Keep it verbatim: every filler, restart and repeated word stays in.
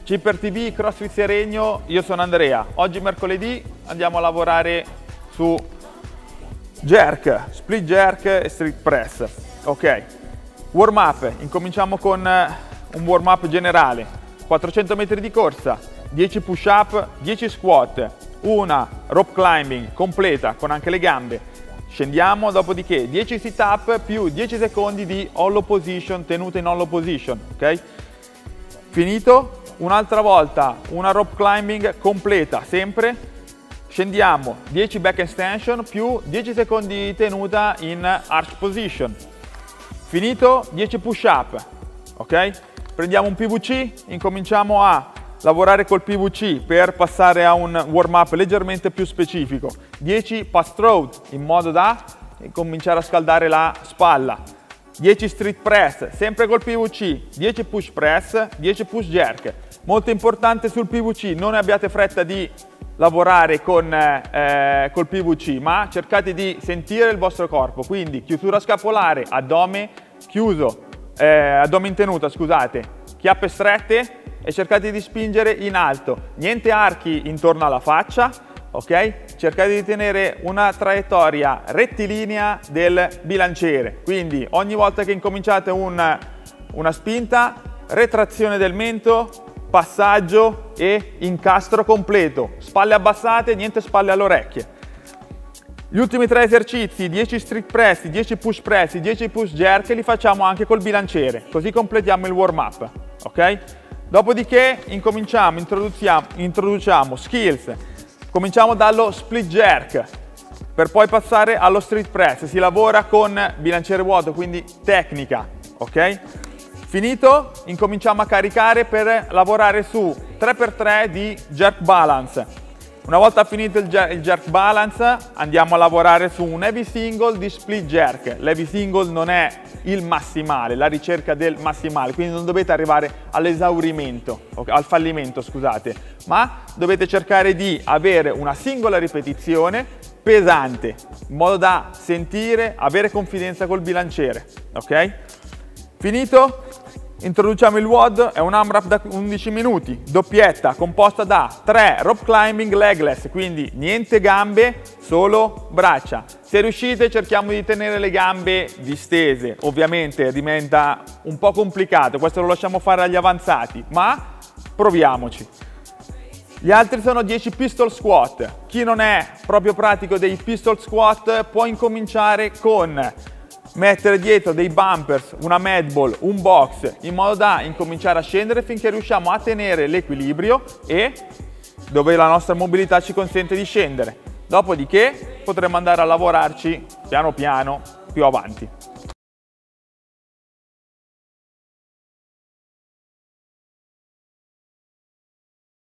Cipper T V, CrossFit Seregno, io sono Andrea. Oggi mercoledì andiamo a lavorare su jerk, split jerk e street press. Ok, warm up, incominciamo con un warm up generale. quattrocento metri di corsa, dieci push up, dieci squat, una rope climbing completa con anche le gambe. Scendiamo, dopodiché dieci sit up più dieci secondi di hollow position, tenuta in hollow position, ok? Finito, un'altra volta una rope climbing completa, sempre. Scendiamo, dieci back extension più dieci secondi di tenuta in arch position. Finito, dieci push up, ok? Prendiamo un P V C, incominciamo a lavorare col P V C per passare a un warm up leggermente più specifico. dieci pass throw in modo da cominciare a scaldare la spalla. dieci street press, sempre col P V C, dieci push press, dieci push jerk. Molto importante sul P V C, non abbiate fretta di lavorare con, eh, col P V C, ma cercate di sentire il vostro corpo, quindi chiusura scapolare, addome chiuso, eh, addome in tenuta, scusate, chiappe strette e cercate di spingere in alto, niente archi intorno alla faccia, ok? Cercate di tenere una traiettoria rettilinea del bilanciere, quindi ogni volta che incominciate un, una spinta, retrazione del mento, passaggio e incastro completo, spalle abbassate, niente spalle alle orecchie. Gli ultimi tre esercizi, dieci street press, dieci push press, dieci push jerk, li facciamo anche col bilanciere, così completiamo il warm up, ok? Dopodiché incominciamo, introduciamo, introduciamo skills. Cominciamo dallo split jerk per poi passare allo street press. Si lavora con bilanciere vuoto, quindi tecnica, ok? Finito, incominciamo a caricare per lavorare su tre per tre di jerk balance. Una volta finito il jerk balance andiamo a lavorare su un heavy single di split jerk. L'heavy single non è il massimale, la ricerca del massimale, quindi non dovete arrivare all'esaurimento, al fallimento, scusate, ma dovete cercare di avere una singola ripetizione pesante, in modo da sentire, avere confidenza col bilanciere, ok? Finito? Introduciamo il W O D, è un AMRAP da undici minuti, doppietta, composta da tre rope climbing legless, quindi niente gambe, solo braccia. Se riuscite cerchiamo di tenere le gambe distese, ovviamente diventa un po' complicato, questo lo lasciamo fare agli avanzati, ma proviamoci. Gli altri sono dieci pistol squat. Chi non è proprio pratico dei pistol squat può incominciare con mettere dietro dei bumpers, una med ball, un box, in modo da incominciare a scendere finché riusciamo a tenere l'equilibrio e dove la nostra mobilità ci consente di scendere. Dopodiché potremo andare a lavorarci piano piano più avanti.